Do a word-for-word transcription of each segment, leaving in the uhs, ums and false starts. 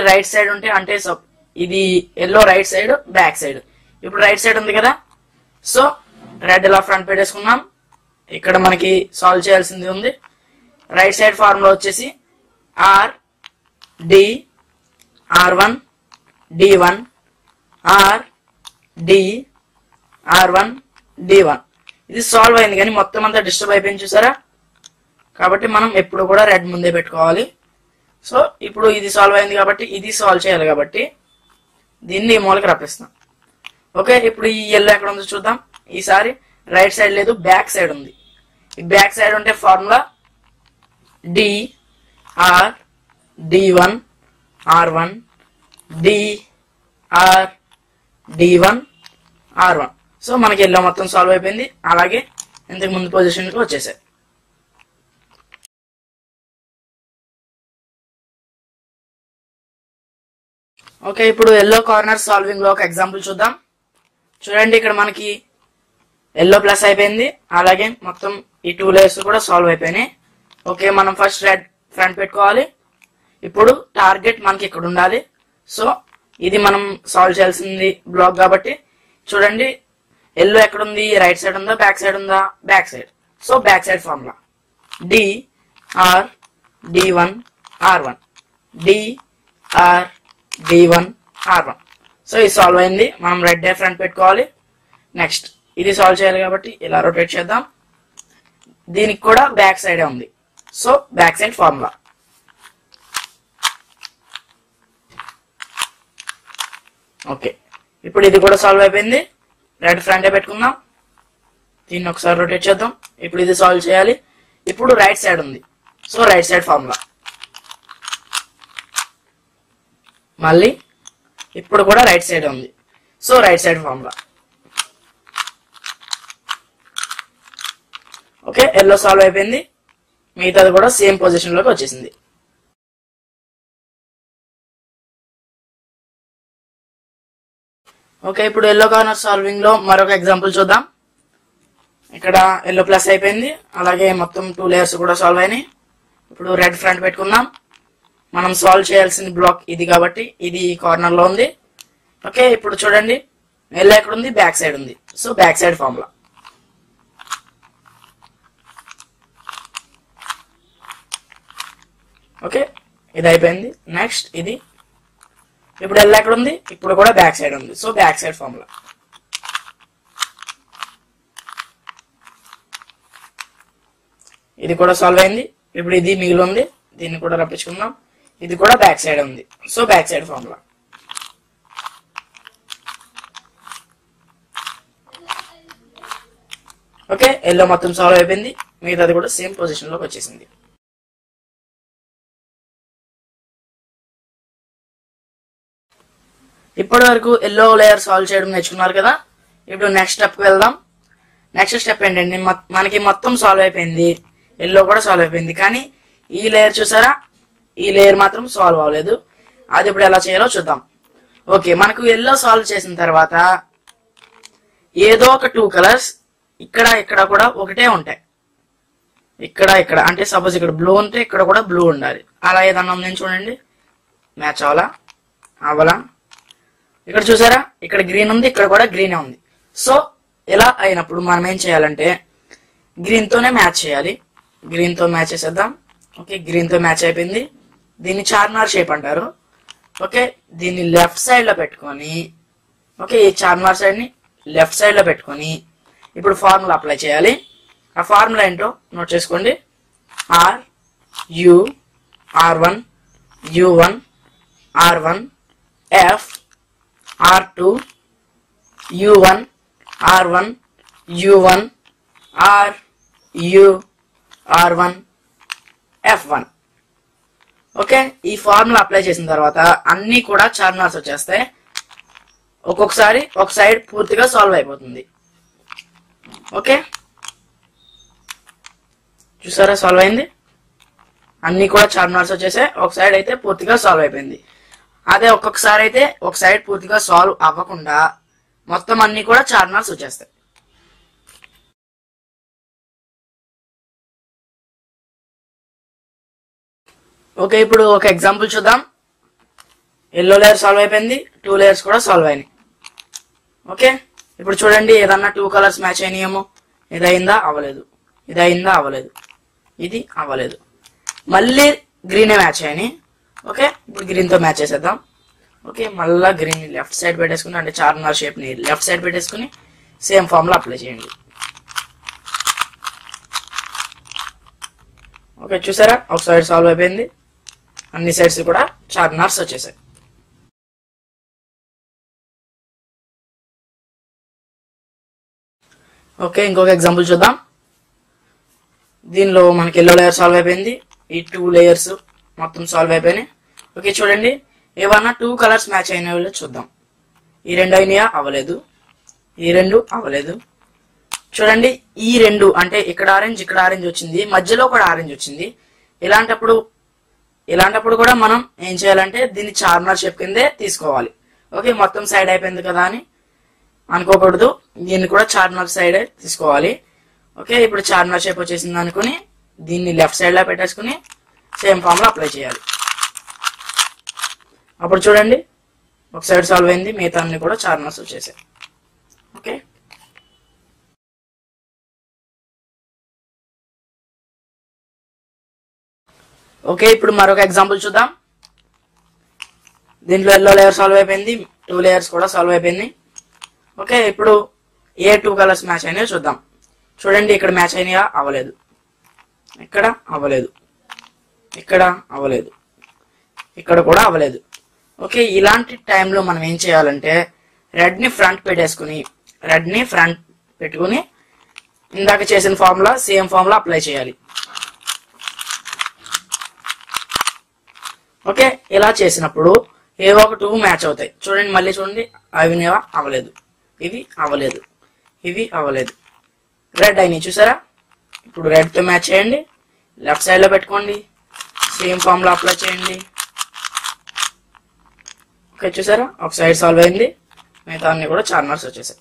Right side ఉంటే అంటే ఇది yellow right side back side. ఇప్పుడు రైట్ సైడ్ ఉంది కదా, సో రెడ్ ఇలా ఫ్రంట్ పెట్టేసుకున్నాం. ఇక్కడ మనకి సాల్వ్ చేయాల్సింది ఉంది. రైట్ సైడ్ ఫార్ములా వచ్చేసి R D R one D one R D R one D one. ఇది సాల్వ్ అయింది కానీ మొత్తం అంతా డిస్టర్బ్ అయిపోయింది చూసారా. కాబట్టి మనం ఎప్పుడు కూడా రెడ్ ముందే పెట్టుకోవాలి. సో ఇప్పుడు ఇది సాల్వ్ అయింది కాబట్టి ఇది సాల్వ్ చేయాలి కాబట్టి దీన్ని ఈ మూలకి రప్పిస్తాం. ఓకే, ఇప్పుడు ఈ ఎల్లో ఎక్కడ ఉందో చూద్దాం. ఈసారి రైట్ సైడ్ లేదు, బ్యాక్ సైడ్ ఉంది. ఈ బ్యాక్ సైడ్ ఉంటే formula D R D one R one D R D one R one. So మనకి ఎల్లో మొత్తం సాల్వ్ అయిపోయింది. అలాగే ఇంతకు ముందు పొజిషన్కి వచ్చేసాయి. ఓకే, ఇప్పుడు ఎల్లో కార్నర్ సాల్వింగ్ లో ఒక ఎగ్జాంపుల్ చూద్దాం. చూడండి, ఇక్కడ మనకి ఎల్లో ప్లస్ అయిపోయింది. అలాగే మొత్తం ఈ టూ లేయర్స్ కూడా సాల్వ్ అయిపోయినాయి. ఓకే, మనం ఫస్ట్ రెడ్ ఫ్రంట్ పెట్టుకోవాలి. ఇప్పుడు టార్గెట్ మనకి ఇక్కడ ఉండాలి. సో ఇది మనం సాల్వ్ చేయాల్సింది బ్లాక్ కాబట్టి చూడండి, ఎల్లో ఎక్కడ ఉంది, రైట్ సైడ్ ఉందా బ్యాక్ సైడ్ ఉందా, back side. So back side formula D R D one R one D R D one R one. So ఇది సాల్వ్ అయింది. మనం రెడ్ డే ఫ్రంట్ పెట్టుకోవాలి. నెక్స్ట్ ఇది సాల్వ్ చేయాలి కాబట్టి ఇలా రొటేట్ చేద్దాం. దీనికి కూడా బ్యాక్ సైడే ఉంది. So back side formula okay. ఇప్పుడు ఇది కూడా సాల్వ్ అయిపోయింది. రెడ్ ఫ్రంటే పెట్టుకుందాం. దీన్ని ఒకసారి రొటేట్ చేద్దాం. ఇప్పుడు ఇది సాల్వ్ చేయాలి. ఇప్పుడు రైట్ సైడ్ ఉంది. సో రైట్ సైడ్ ఫార్ములా మళ్ళీ ఇప్పుడు కూడా రైట్ సైడ్ ఉంది. So right side formula okay. Yellow solve అయిపోయింది. మిగతాది కూడా సేమ్ పొజిషన్ లోకి వచ్చేసింది. ఓకే, ఇప్పుడు ఎల్లో కార్నర్ సాల్వింగ్ లో మరొక ఎగ్జాంపుల్ చూద్దాం. ఇక్కడ ఎల్లో ప్లస్ అయిపోయింది. అలాగే మొత్తం టూ లేయర్స్ కూడా సాల్వ్ అయినాయి. ఇప్పుడు రెడ్ ఫ్రంట్ పెట్టుకుందాం. మనం సాల్వ్ చేయాల్సిన బ్లాక్ ఇది కాబట్టి ఇది కార్నర్ లో ఉంది. ఓకే, ఇప్పుడు చూడండి, ఎల్లో ఎక్కడ ఉంది, బ్యాక్ సైడ్ ఉంది. So back side formula okay. ఇది అయిపోయింది. నెక్స్ట్ ఇది ఇప్పుడు ఎల్లో ఎక్కడ ఉంది, ఇప్పుడు కూడా బ్యాక్ సైడ్ ఉంది. సో బ్యాక్ సైడ్ ఫార్ములా ఇది కూడా సాల్వ్ అయింది. ఇప్పుడు ఇది మిగిలి ఉంది. దీన్ని కూడా రప్పించుకుందాం. ఇది కూడా బ్యాక్ సైడ్ ఉంది. So back side formula okay. Yellow మొత్తం సాల్వ్ అయిపోయింది. మిగతాది కూడా సేమ్ పొజిషన్ లోకి వచ్చేసింది. ఇప్పటి వరకు ఎల్లో లేయర్ సాల్వ్ చేయడం నేర్చుకున్నారు కదా. ఇప్పుడు నెక్స్ట్ స్టెప్ కి వెళ్దాం. నెక్స్ట్ స్టెప్ ఏంటండి, మనకి మొత్తం సాల్వ్ అయిపోయింది. ఎల్లో కూడా సాల్వ్ అయిపోయింది. కానీ ఈ లేయర్ చూసారా, ఈ లేయర్ మాత్రం సాల్వ్ అవ్వలేదు. అది ఇప్పుడు ఎలా చేయాలో చూద్దాం. ఓకే, మనకు ఎల్లో సాల్వ్ చేసిన తర్వాత ఏదో ఒక టూ కలర్స్ ఇక్కడ ఇక్కడ కూడా ఒకటే ఉంటాయి. ఇక్కడ ఇక్కడ అంటే సపోజ్ ఇక్కడ బ్లూ ఉంటే ఇక్కడ కూడా బ్లూ ఉండాలి. అలా ఏదన్నా ఉందని చూడండి, మ్యాచ్ అవ్వాలా అవ్వాలా. ఇక్కడ చూసారా, ఇక్కడ గ్రీన్ ఉంది, ఇక్కడ కూడా గ్రీనే ఉంది. సో ఇలా అయినప్పుడు మనం ఏం చేయాలంటే గ్రీన్ తోనే మ్యాచ్ చేయాలి. గ్రీన్ తో మ్యాచ్ చేసేద్దాం. ఓకే, గ్రీన్ తో మ్యాచ్ అయిపోయింది. దీన్ని చార్మినార్ షేప్ అంటారు. ఓకే, దీన్ని లెఫ్ట్ సైడ్ లో పెట్టుకొని ఓకే ఈ చార్మినార్ సైడ్ ని లెఫ్ట్ సైడ్ లో పెట్టుకొని ఇప్పుడు ఫార్ములా అప్లై చేయాలి. ఆ ఫార్ములా ఏంటో నోట్ చేసుకోండి. R U R one U one R one F R two U one R one U one R U R one F one. Okay, ఈ formula apply చేసిన తర్వాత అన్ని కూడా చార్మినార్స్ వచ్చేస్తాయి. ఒక్కొక్కసారి ఒక సైడ్ పూర్తిగా సాల్వ్ అయిపోతుంది. ఓకే, చూసారా సాల్వ్ అయింది. అన్ని కూడా చార్మినార్స్ వచ్చేసాయి. ఒక సైడ్ అయితే పూర్తిగా సాల్వ్ అయిపోయింది. అదే ఒక్కొక్కసారి అయితే ఒక సైడ్ పూర్తిగా సాల్వ్ అవ్వకుండా మొత్తం అన్ని కూడా చార్మినార్స్ వచ్చేస్తాయి. ఓకే, ఇప్పుడు ఒక ఎగ్జాంపుల్ చూద్దాం. ఎల్లో లేయర్ సాల్వ్ అయిపోయింది, టూ లేయర్స్ కూడా సాల్వ్ అయినాయి. ఓకే, ఇప్పుడు చూడండి ఏదన్నా టూ కలర్స్ మ్యాచ్ అయినాయేమో. ఇది అయిందా? అవ్వలేదు. ఇది అయిందా? అవ్వలేదు. ఇది అవ్వలేదు. మళ్ళీ గ్రీనే మ్యాచ్ అయినాయి. ఓకే, ఇప్పుడు గ్రీన్తో మ్యాచ్ చేసేద్దాం. ఓకే, మళ్ళీ గ్రీన్ లెఫ్ట్ సైడ్ పెట్టేసుకుని, అంటే చార్మినార్ షేప్ని లెఫ్ట్ సైడ్ పెట్టేసుకుని సేమ్ ఫామ్లో అప్లై చేయండి. ఓకే, చూసారా ఒక సైడ్ సాల్వ్ అయిపోయింది, అన్ని సైడ్స్ కూడా చార్మినార్స్ వచ్చేసాయి. ఓకే, ఇంకొక ఎగ్జాంపుల్ చూద్దాం. దీనిలో మనకి ఎల్లో లేయర్ సాల్వ్ అయిపోయింది, ఈ టూ లేయర్స్ మొత్తం సాల్వ్ అయిపోయినాయి. ఓకే, చూడండి ఏమన్నా టూ కలర్స్ మ్యాచ్ అయిన వాళ్ళు చూద్దాం. ఈ రెండు అయినాయా? అవ్వలేదు. ఈ రెండు అవ్వలేదు. చూడండి ఈ రెండు, అంటే ఇక్కడ ఆరెంజ్ ఇక్కడ ఆరెంజ్ వచ్చింది, మధ్యలో కూడా ఆరెంజ్ వచ్చింది. ఇలాంటప్పుడు ఇలాంటప్పుడు కూడా మనం ఏం చేయాలంటే దీన్ని చార్మినార్ షేప్ కిందే తీసుకోవాలి. ఓకే, మొత్తం సైడ్ అయిపోయింది కదా అని అనుకోకూడదు, దీన్ని కూడా చార్మినార్ సైడ్ తీసుకోవాలి. ఓకే, ఇప్పుడు చార్మినార్ షేప్ వచ్చేసింది అనుకుని దీన్ని లెఫ్ట్ సైడ్ లో పెట్టేసుకుని సేమ్ ఫామ్ లో అప్లై చేయాలి. అప్పుడు చూడండి ఒక సైడ్ సాల్వ్ అయింది, మిగతా అన్ని కూడా చార్మినార్స్ వచ్చేసాయి. ఓకే, ఓకే ఇప్పుడు మరొక ఎగ్జాంపుల్ చూద్దాం. దీంట్లో ఎల్లో లేయర్ సాల్వ్ అయిపోయింది, టూ లేయర్స్ కూడా సాల్వ్ అయిపోయింది. ఓకే, ఇప్పుడు ఏ టూ కలర్స్ మ్యాచ్ అయినాయో చూద్దాం. చూడండి ఇక్కడ మ్యాచ్ అయినాయా? అవ్వలేదు. ఇక్కడ అవ్వలేదు. ఇక్కడ అవ్వలేదు. ఇక్కడ కూడా అవ్వలేదు. ఓకే, ఇలాంటి టైంలో మనం ఏం చేయాలంటే రెడ్ ని ఫ్రంట్ పెట్టేసుకుని రెడ్ ని ఫ్రంట్ పెట్టుకుని ఇందాక చేసిన ఫార్ములా సేమ్ ఫార్ములా అప్లై చేయాలి. ఓకే, ఇలా చేసినప్పుడు ఏవో ఒక టూ మ్యాచ్ అవుతాయి. చూడండి మళ్ళీ చూడండి, అవి అవ్వలేదు, ఇవి అవ్వలేదు, ఇవి అవ్వలేదు, రెడ్ అయినాయి. చూసారా? ఇప్పుడు రెడ్ తో మ్యాచ్ చేయండి, లెఫ్ట్ సైడ్ లో పెట్టుకోండి, సేమ్ ఫామ్ లో అప్లై చేయండి. ఓకే, చూసారా ఒక సైడ్ సాల్వ్ అయింది, మిగతా అన్ని కూడా చార్మినార్స్ వచ్చేసాయి.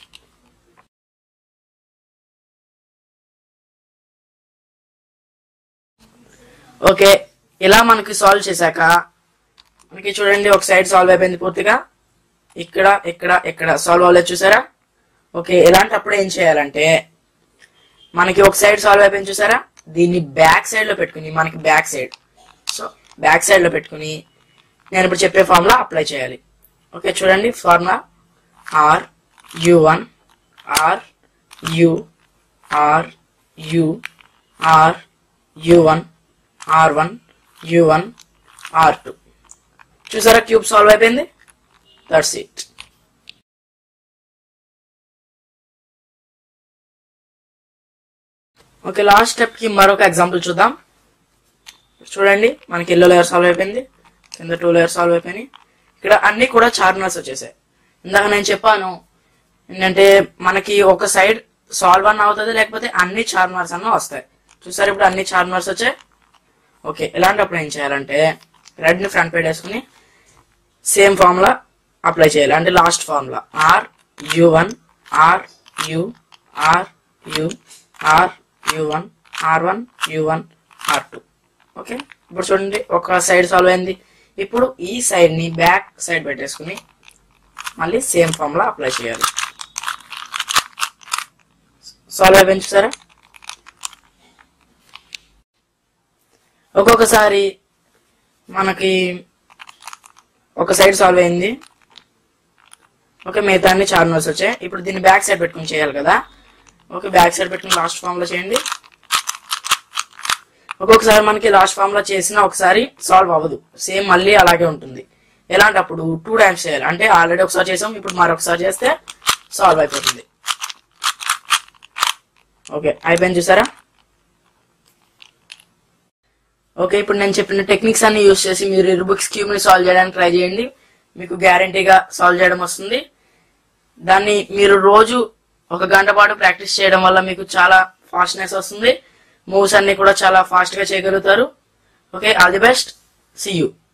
ఓకే, ఇలా మనకి సాల్వ్ చేశాక మనకి చూడండి ఒక సైడ్ సాల్వ్ అయిపోయింది పూర్తిగా, ఇక్కడ ఇక్కడ ఇక్కడ సాల్వ్ అవ్వలేదు. చూసారా? ఓకే, ఇలాంటప్పుడు ఏం చేయాలంటే మనకి ఒక సైడ్ సాల్వ్ అయిపోయింది చూసారా, దీన్ని బ్యాక్ సైడ్ లో పెట్టుకుని మనకి back side so back side లో పెట్టుకుని నేను ఇప్పుడు చెప్పే ఫార్ములా అప్లై చేయాలి. ఓకే, చూడండి formula R U one R U R U R U one R one U one R two. చూసారా క్యూబ్ సాల్వ్ అయిపోయింది. That's it. Okay, last step కి మరొక ఎగ్జాంపుల్ చూద్దాం. చూడండి మనకి ఎల్లో లేయర్ సాల్వ్ అయిపోయింది, కింద టూ లేయర్ సాల్వ్ అయిపోయినాయి. ఇక్కడ అన్ని కూడా చార్మినార్స్ వచ్చేసాయి. ఇందాక నేను చెప్పాను ఏంటంటే మనకి ఒక సైడ్ సాల్వ్ అన్న అవుతుంది, లేకపోతే అన్ని చార్మినార్స్ అన్న వస్తాయి. చూసారు ఇప్పుడు అన్ని చార్మినార్స్ వచ్చాయి. ఓకే, ఇలాంటప్పుడు ఏం చేయాలంటే రెడ్ ని ఫ్రంట్ పెట్టేసుకుని సేమ్ ఫార్ములా అప్లై చేయాలి. అంటే last formula R U one R U R U R U one R one U one R two. Okay, ఇప్పుడు చూడండి ఒక సైడ్ సాల్వ్ అయింది. ఇప్పుడు ఈ సైడ్ ని బ్యాక్ సైడ్ పెట్టేసుకుని మళ్ళీ సేమ్ ఫార్ములా అప్లై చేయాలి. సాల్వ్ అయిపోయింది చూసారా? ఒక్కొక్కసారి మనకి ఒక సైడ్ సాల్వ్ అయింది, ఓకే, మిగతా అన్ని చార్మినార్స్ వచ్చాయి. ఇప్పుడు దీన్ని బ్యాక్ సైడ్ పెట్టుకుని చేయాలి కదా. ఓకే, బ్యాక్ సైడ్ పెట్టుకుని లాస్ట్ ఫామ్ లో చేయండి. ఒక్కొక్కసారి మనకి లాస్ట్ ఫామ్ లో చేసినా ఒకసారి సాల్వ్ అవ్వదు, సేమ్ మళ్ళీ అలాగే ఉంటుంది. ఎలాంటప్పుడు టూ టైమ్స్ చేయాలి. అంటే ఆల్రెడీ ఒకసారి చేసాం, ఇప్పుడు మరొకసారి చేస్తే సాల్వ్ అయిపోతుంది. ఓకే, అయిపోయింది చూసారా? ఓకే, ఇప్పుడు నేను చెప్పిన టెక్నిక్స్ అన్ని యూజ్ చేసి మీరు రూబిక్స్ క్యూబ్ ని సాల్వ్ చేయడానికి ట్రై చేయండి. మీకు గ్యారంటీగా సాల్వ్ చేయడం వస్తుంది. దాన్ని మీరు రోజు ఒక గంట పాటు ప్రాక్టీస్ చేయడం వల్ల మీకు చాలా ఫాస్ట్నెస్ వస్తుంది. మూవ్స్ అన్ని కూడా చాలా ఫాస్ట్ గా చేయగలుగుతారు. Okay, all the best, see you.